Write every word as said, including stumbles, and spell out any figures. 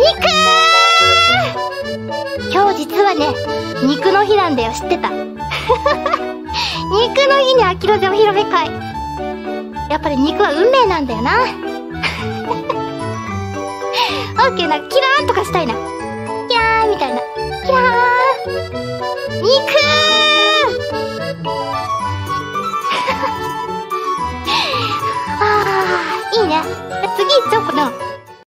今日実はね、肉の日なんだよ。知ってた？肉の日にアキロゼお披露目会。やっぱり肉は運命なんだよな。オッケーな、キラーンとかしたいな。キャーみたいな。キラーン。肉ーあー、いいね。次行っちゃおうかな。